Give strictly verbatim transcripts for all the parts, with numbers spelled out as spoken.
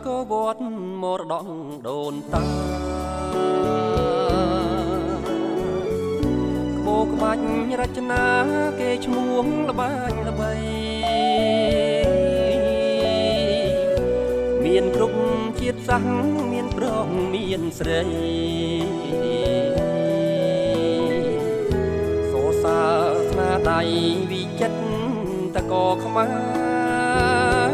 ក៏វត្តមរតកដូនតាក្បូរក្បាច់រចនាគេឈ្មោះល្បាញល្បីមានគ្រប់ជាតិសាសន៍មានប្រុសមានស្រីសរសើរស្នាដៃវិចិត្រតកខ្មែរ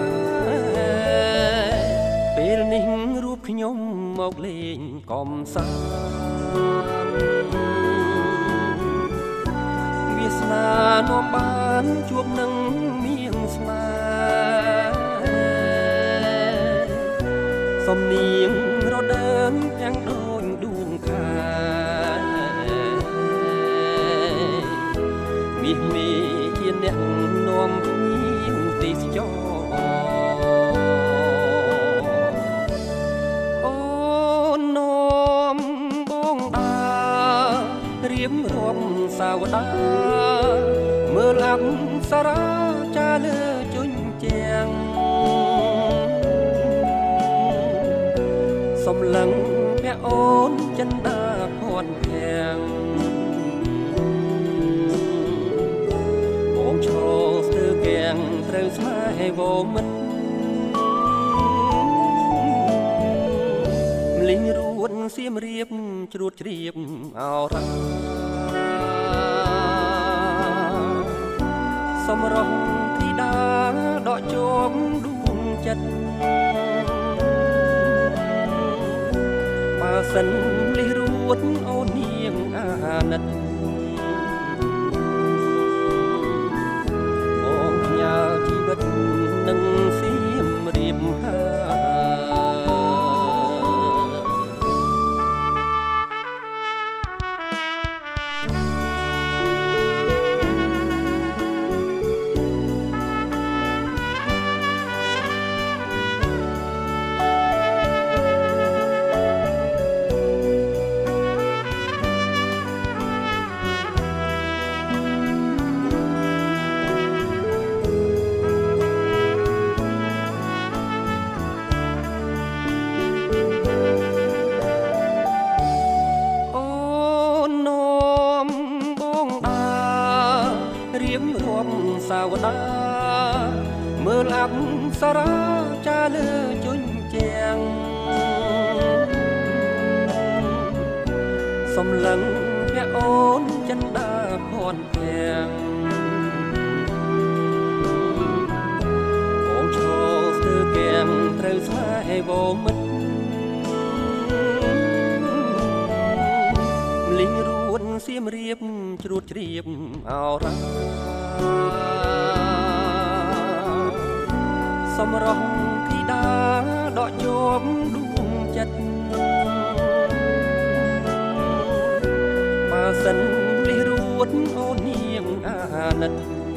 ពេលនេះរូបខ្ញុំមកលេងកំសាន្តវាសនានាំបានជួបនឹងមាងស្នេហ៍សំនៀងរដើមទាំងដូចដួងខែមាសមេជាអ្នកនាំភ្ញៀវទេសចររៀបរាប់សាវតាមើលអប្សរាចាលើជញ្ជាំងសំឡឹងភ័ក្រអូនចិនដាភ័ណ្ឌភាំងបងឈរស្ទើរគាំងត្រូវស្នេហ៍វមិនលិញរួនសៀមរាបជ្រួតជ្រាបអរ៉ាសំរងធីតាដកជាប់ដួងចិត្តបើសិនលិះរួតអូននាងអាណិតបងផ្ញើជីវិតនឹងសៀមរាបហើយរៀបរាប់សាវតាមើលអប្សរាចាលើជញ្ជាំងសំឡឹងភ័ក្រអូនចិនដាភ័ណ្ឌភាំងបងឈរស្ទើរគាំងត្រូវស្នេហ៍វមិនលិញរួនសៀមរាបជ្រួតជ្រាបអរ៉ាសំរងធីតាដកជាប់ដួងចិត្តបើសិនលិះរួតអូននាងអាណិត